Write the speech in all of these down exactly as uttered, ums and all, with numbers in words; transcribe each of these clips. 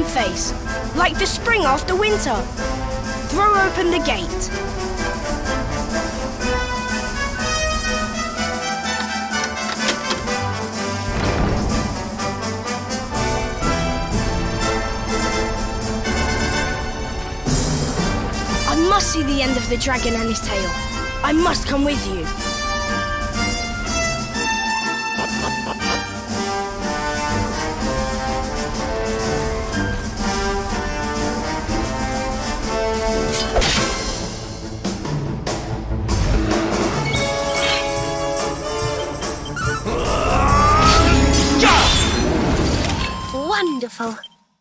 face, like the spring after winter. Throw open the gate. I must see the end of the dragon and his tail. I must come with you. Wonderful.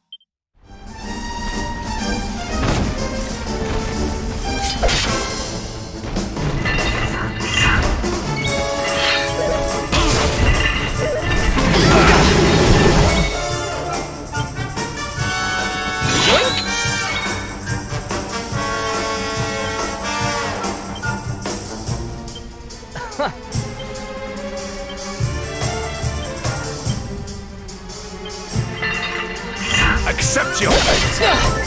Accept your fate!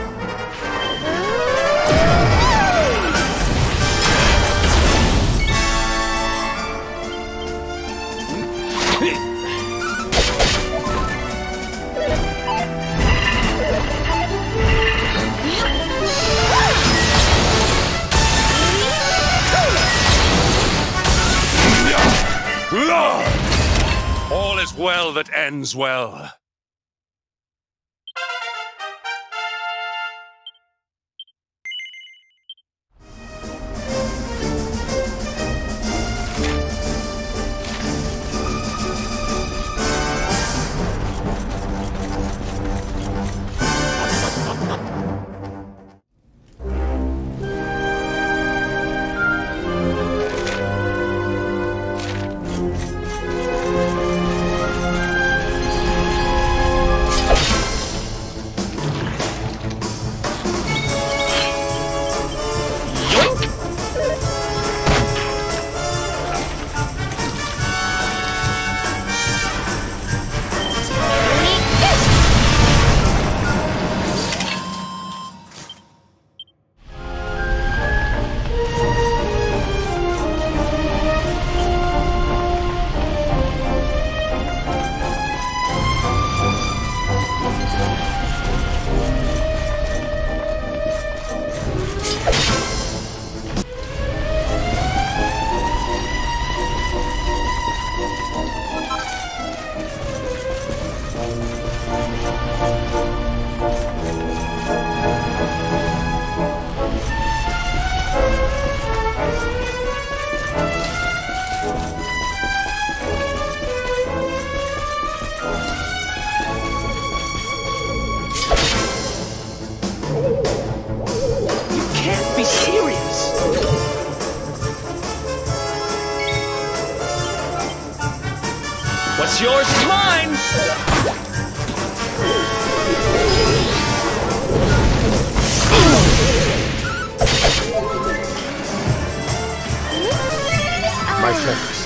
All is well that ends well. What's yours is mine! My thanks.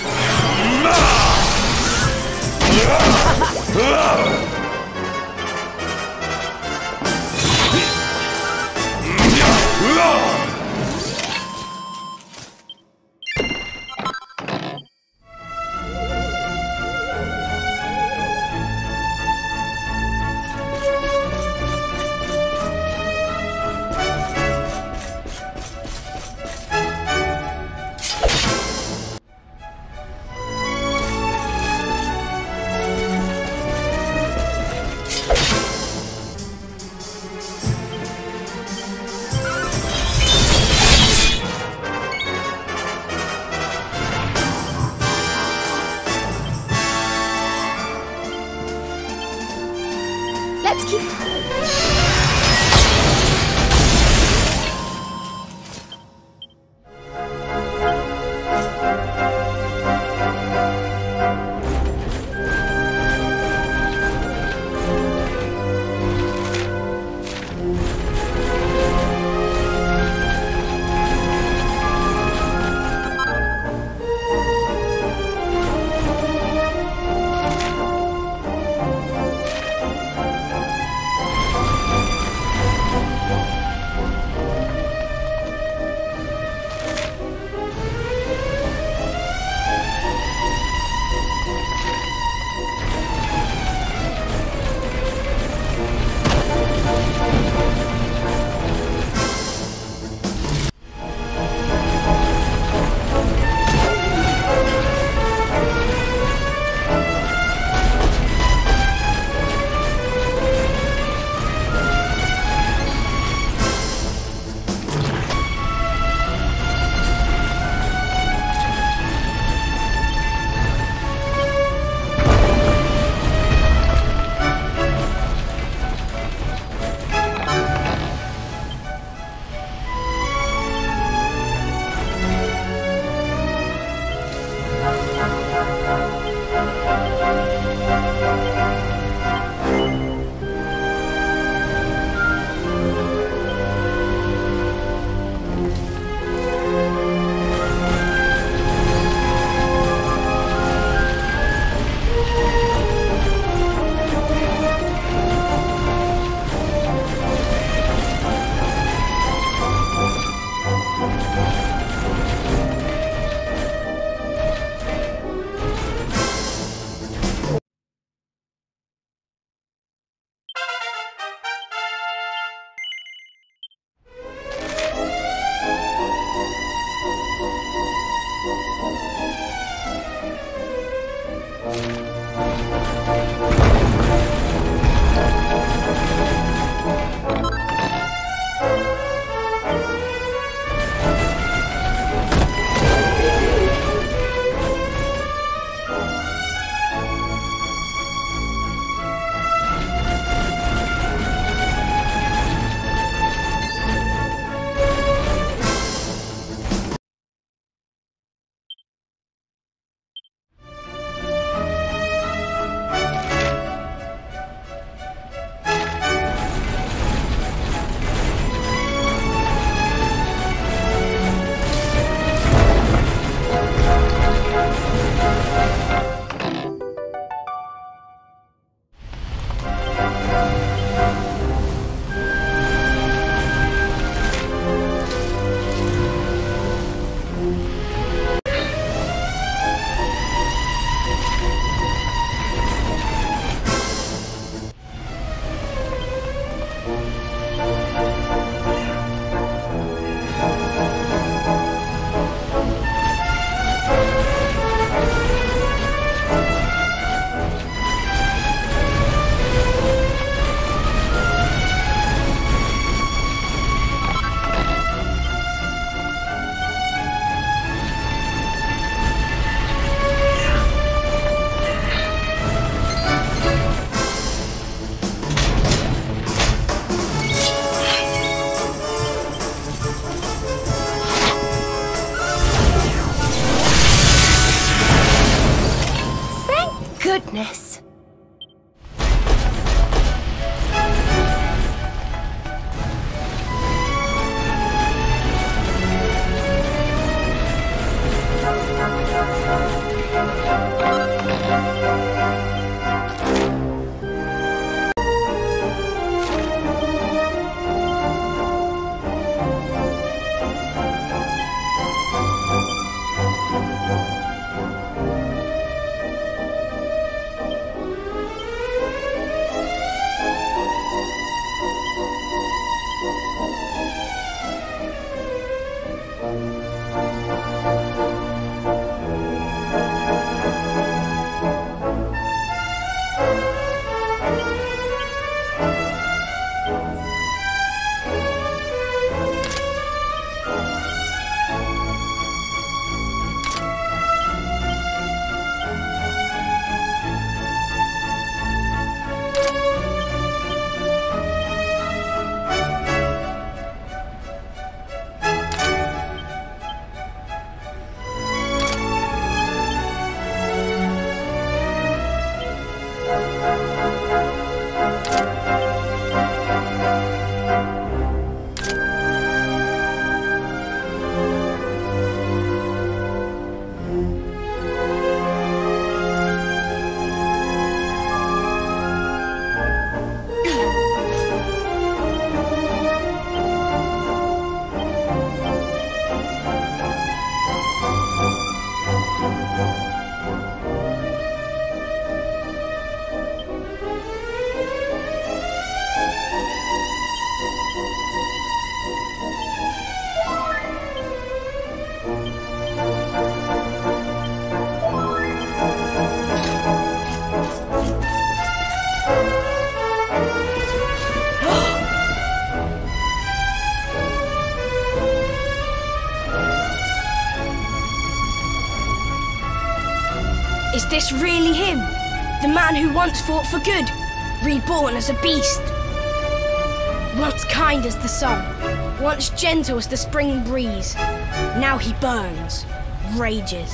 this really him? The man who once fought for good, reborn as a beast? Once kind as the sun, once gentle as the spring breeze, now he burns, rages.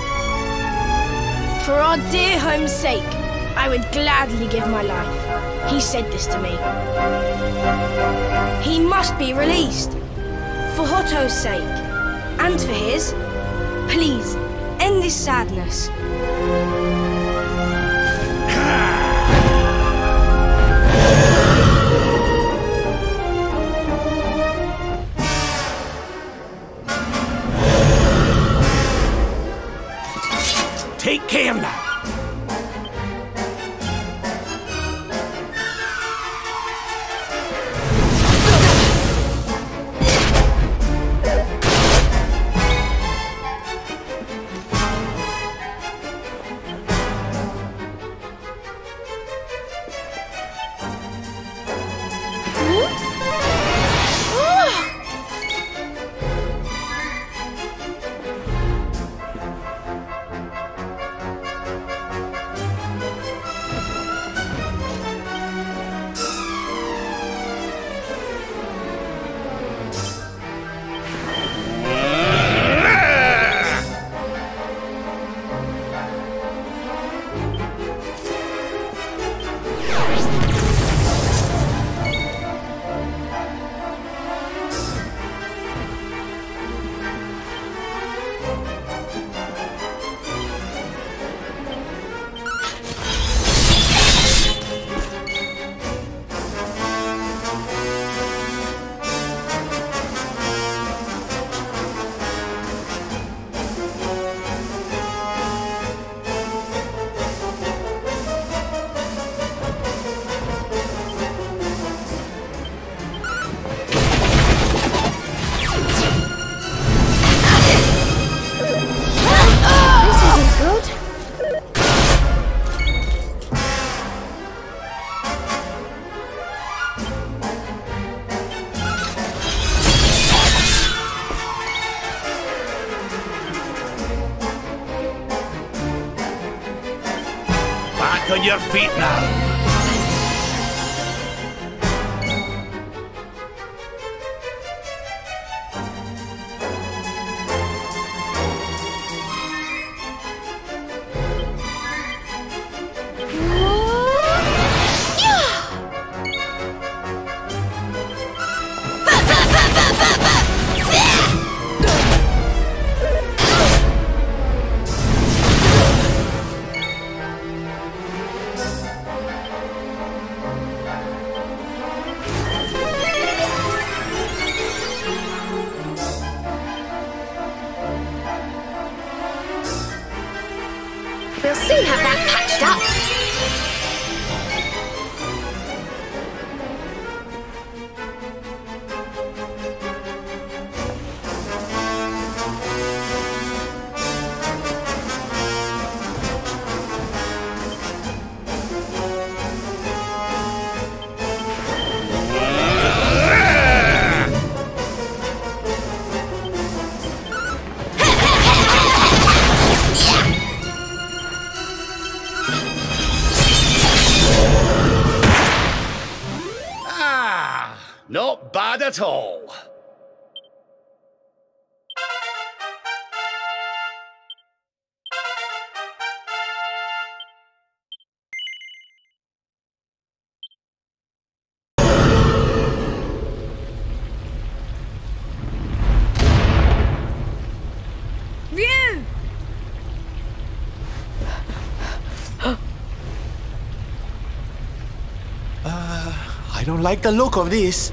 For our dear home's sake, I would gladly give my life. He said this to me. He must be released. For Hotto's sake, and for his, please, end this sadness. Take care now. On your feet now. We'll soon have that patched up. Not bad at all. Ryu! uh, I don't like the look of this.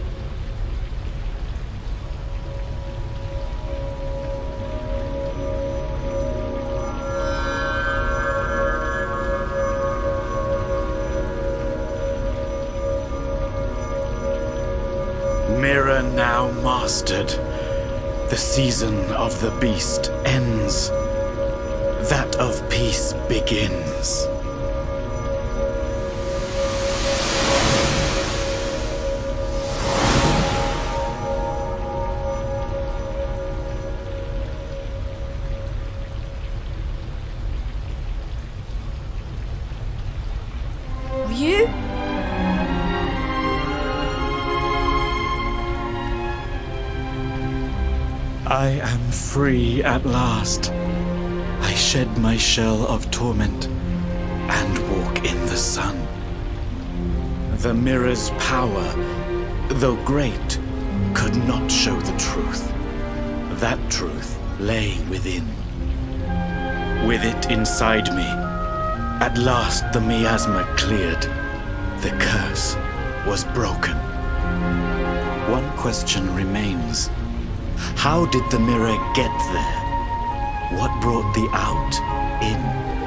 Mirror now mastered. The season of the beast ends. That of peace begins. I am free at last. I shed my shell of torment and walk in the sun. The mirror's power, though great, could not show the truth. That truth lay within. With it inside me, at last the miasma cleared. The curse was broken. One question remains. How did the mirror get there? What brought the out in?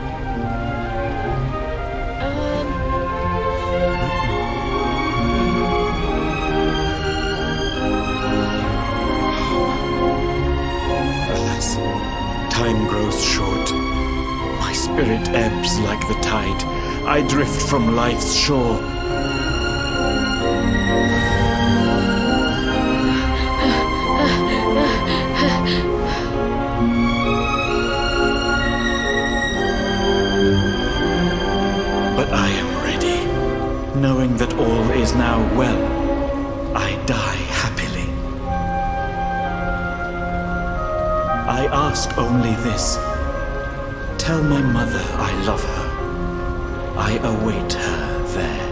Um... Alas, time grows short. My spirit ebbs like the tide. I drift from life's shore. But I am ready. Knowing that all is now well, I die happily. I ask only this. Tell my mother I love her. I await her there.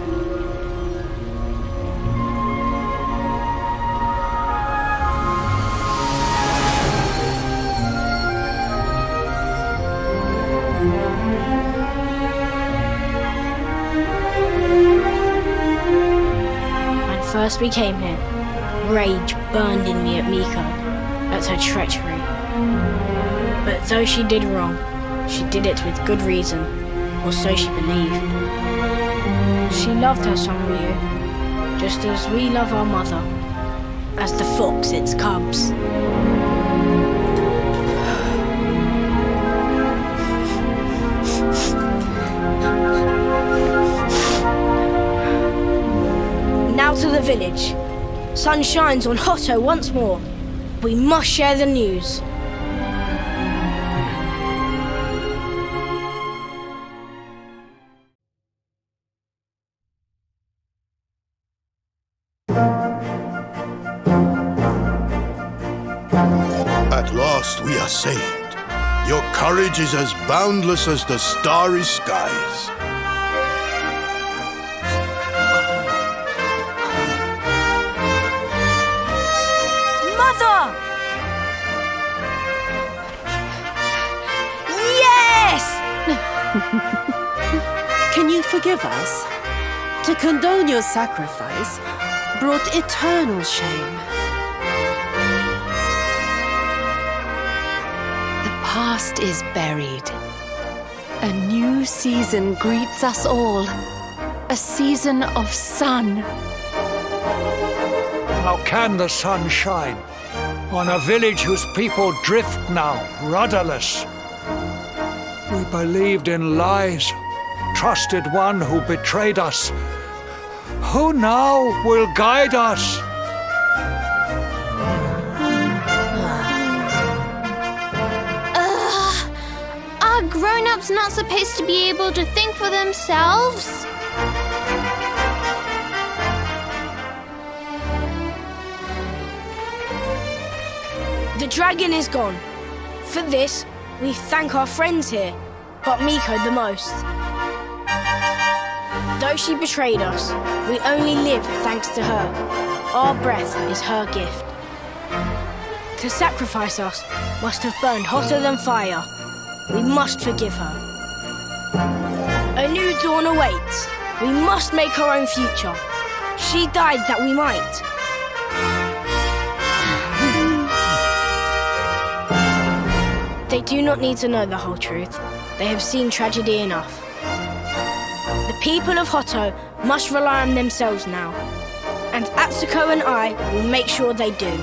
When first we came here, rage burned in me at Miko, at her treachery. But though she did wrong, she did it with good reason, or so she believed. She loved her son Ryu, just as we love our mother, as the fox its cubs. Now to the village. Sun shines on Hotto once more. We must share the news. At last we are saved. Your courage is as boundless as the starry skies. Mother! Yes! Can you forgive us? To condone your sacrifice brought eternal shame. The past is buried. A new season greets us all. A season of sun. How can the sun shine on a village whose people drift now, rudderless? We believed in lies, trusted one who betrayed us. Who now will guide us? Ugh. Are grown-ups not supposed to be able to think for themselves? The dragon is gone. For this, we thank our friends here, but Miko the most. Though she betrayed us, we only live thanks to her. Our breath is her gift. To sacrifice us must have burned hotter than fire. We must forgive her. A new dawn awaits. We must make our own future. She died that we might. They do not need to know the whole truth. They have seen tragedy enough. The people of Hotto must rely on themselves now. And Atsuko and I will make sure they do.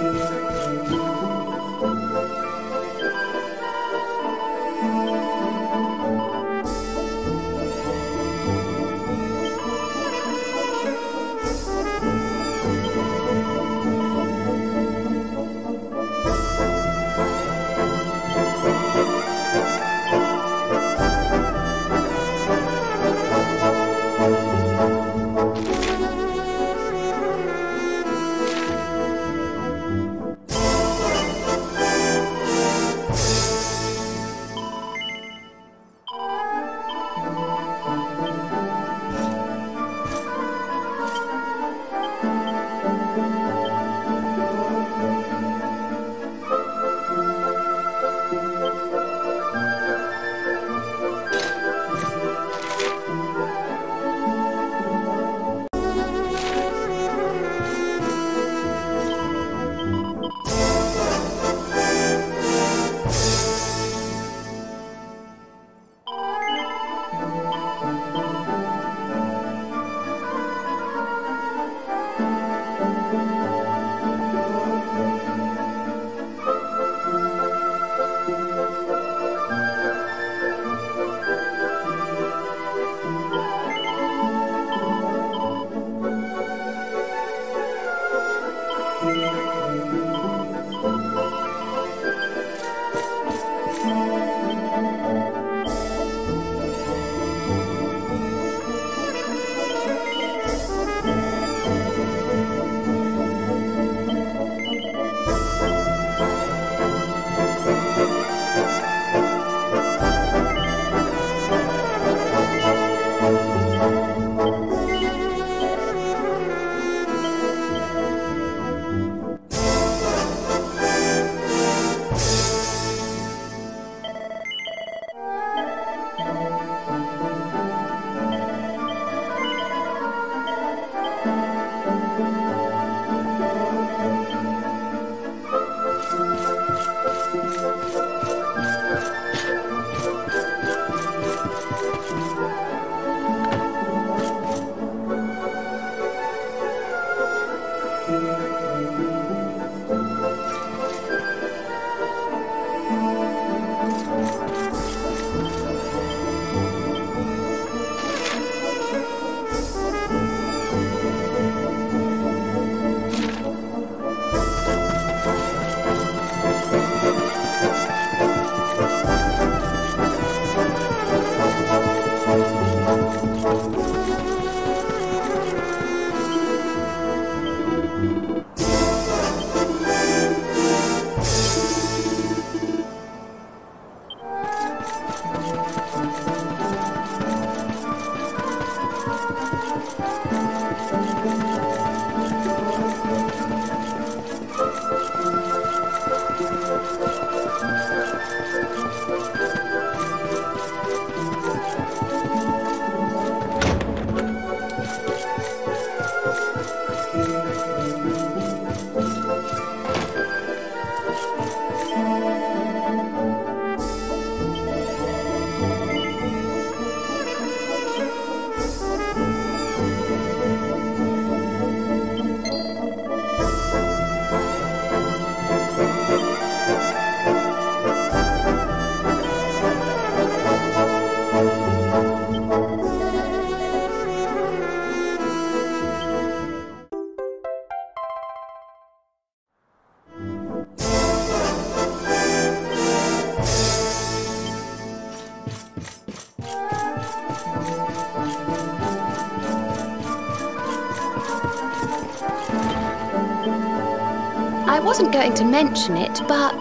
I wasn't going to mention it, but...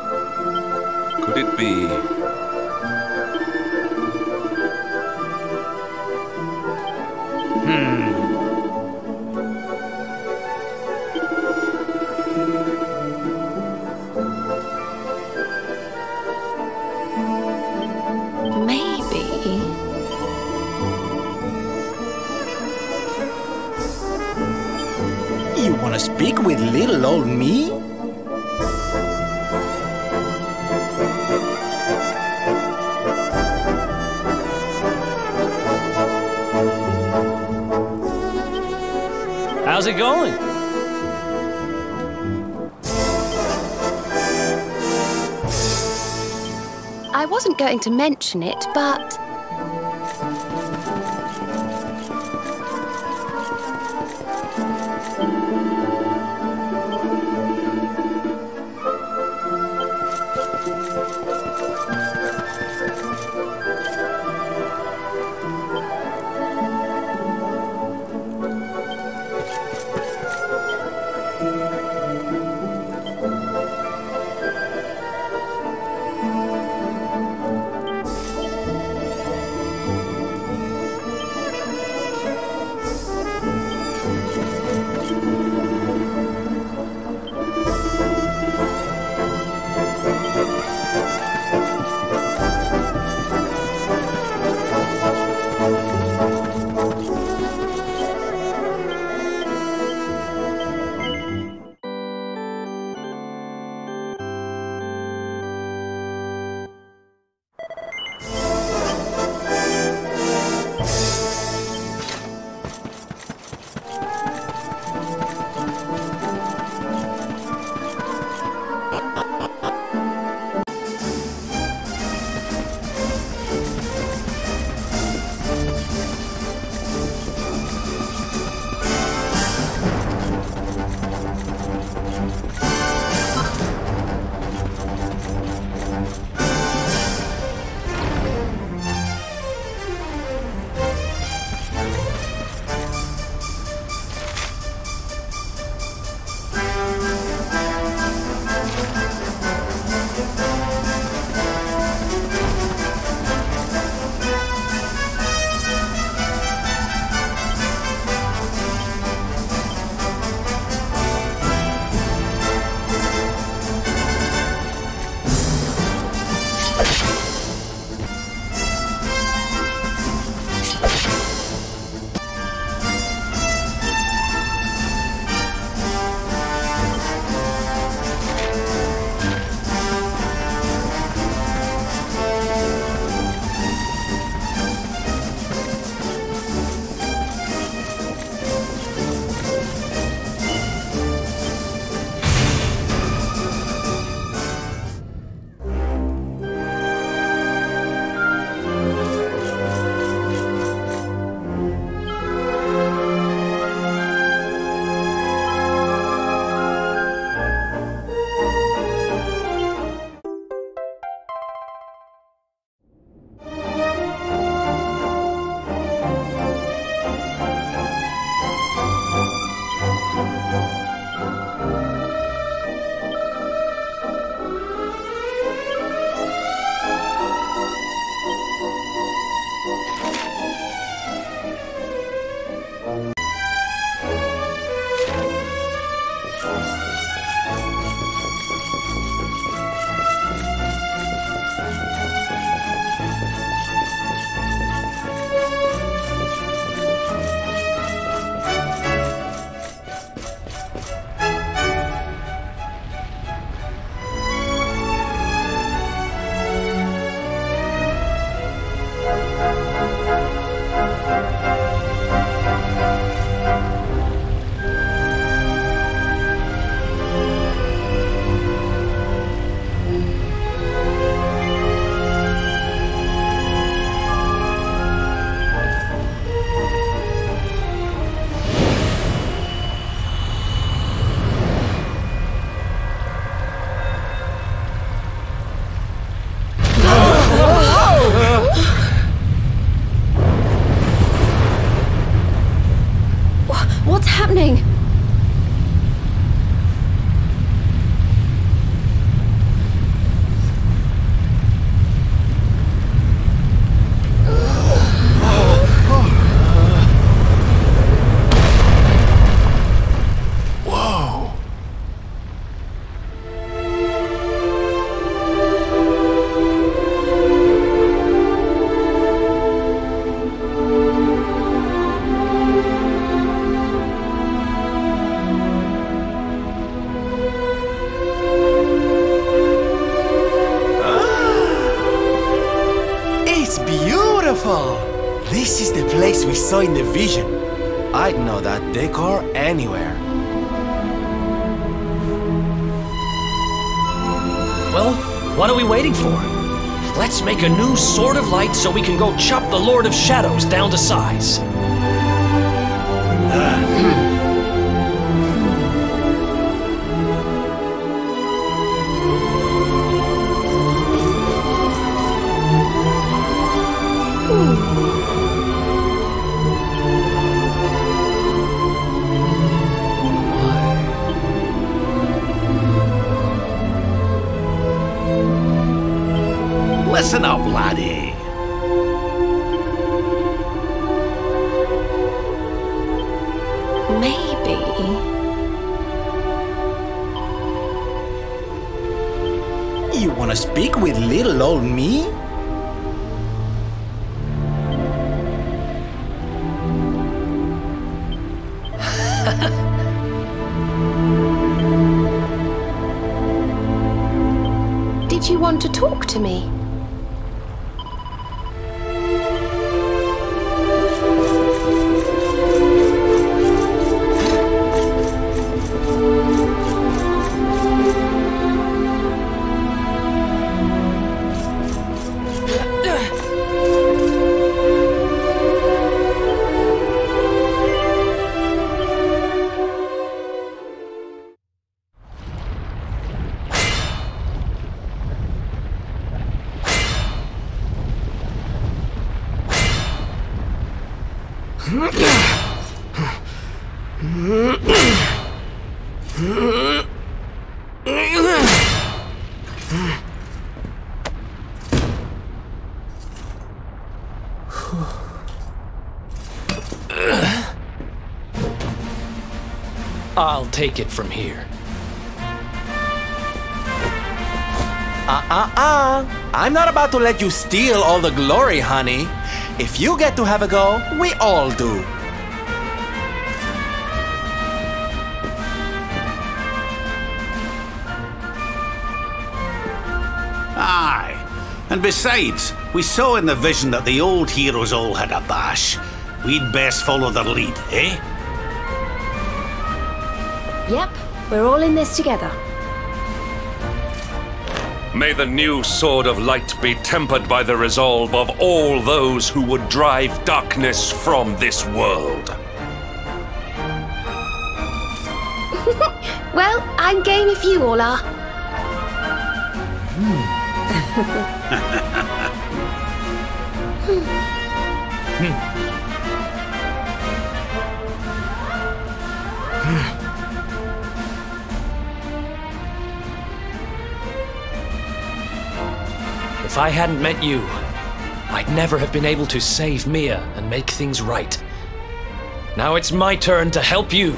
Could it be... Hmm. Maybe... You wanna speak with little old me? How's it going? I wasn't going to mention it, but... This is the place we saw in the vision. I'd know that decor anywhere. Well, what are we waiting for? Let's make a new Sword of Light so we can go chop the Lord of Shadows down to size. Listen up, laddie. Maybe. You wanna speak with little old me? Did you want to talk to me? I'll take it from here. Uh-uh-uh. I'm not about to let you steal all the glory, honey. If you get to have a go, we all do. Aye. And besides, we saw in the vision that the old heroes all had a bash. We'd best follow their lead, eh? Yep, we're all in this together. May the new Sword of Light be tempered by the resolve of all those who would drive darkness from this world. Well, I'm game if you all are. If I hadn't met you, I'd never have been able to save Mia and make things right. Now it's my turn to help you.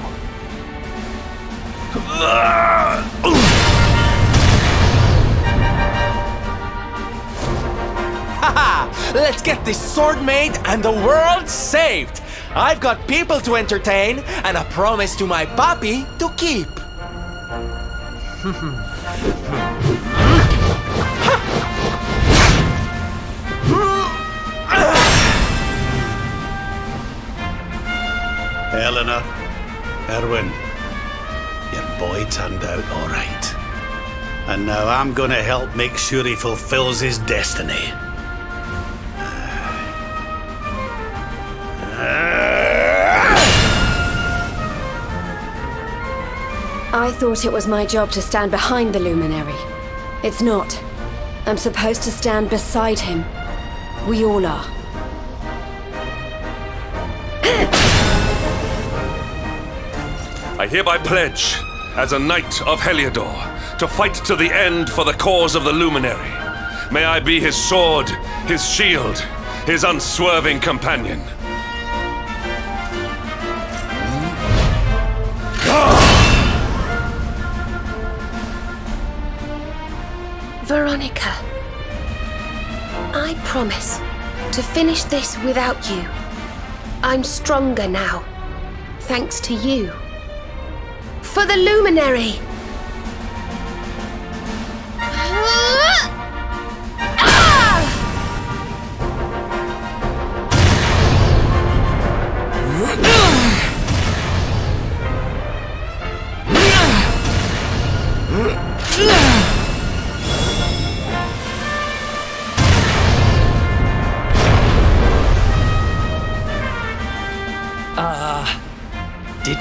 Haha! Let's get this sword made and the world saved! I've got people to entertain and a promise to my papi to keep. Eleanor, Erwin, your boy turned out all right. And now I'm gonna help make sure he fulfills his destiny. I thought it was my job to stand behind the luminary. It's not. I'm supposed to stand beside him. We all are. I hereby pledge, as a knight of Heliodor, to fight to the end for the cause of the Luminary. May I be his sword, his shield, his unswerving companion. Veronica, I promise to finish this without you. I'm stronger now, thanks to you. For the Luminary!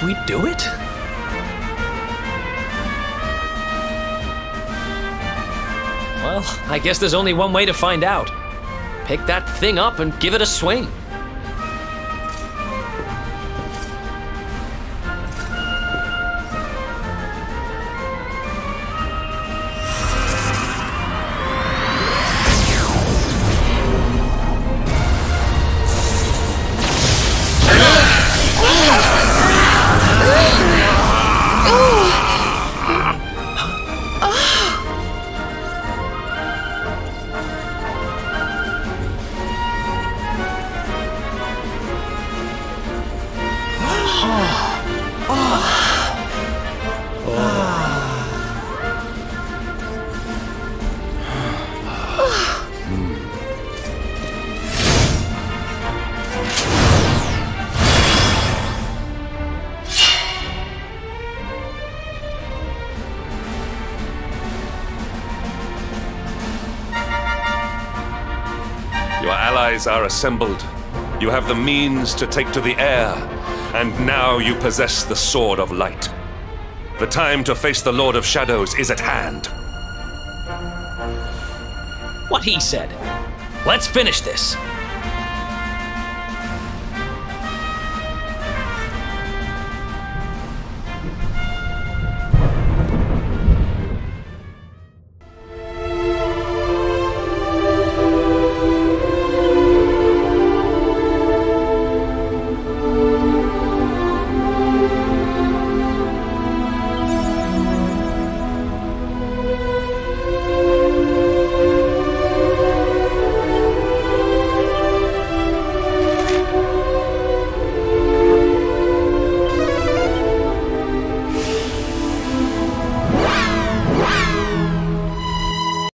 we do it? Well, I guess there's only one way to find out. Pick that thing up and give it a swing. Are assembled. You have the means to take to the air, and now you possess the Sword of Light. The time to face the Lord of Shadows is at hand. What he said. Let's finish this.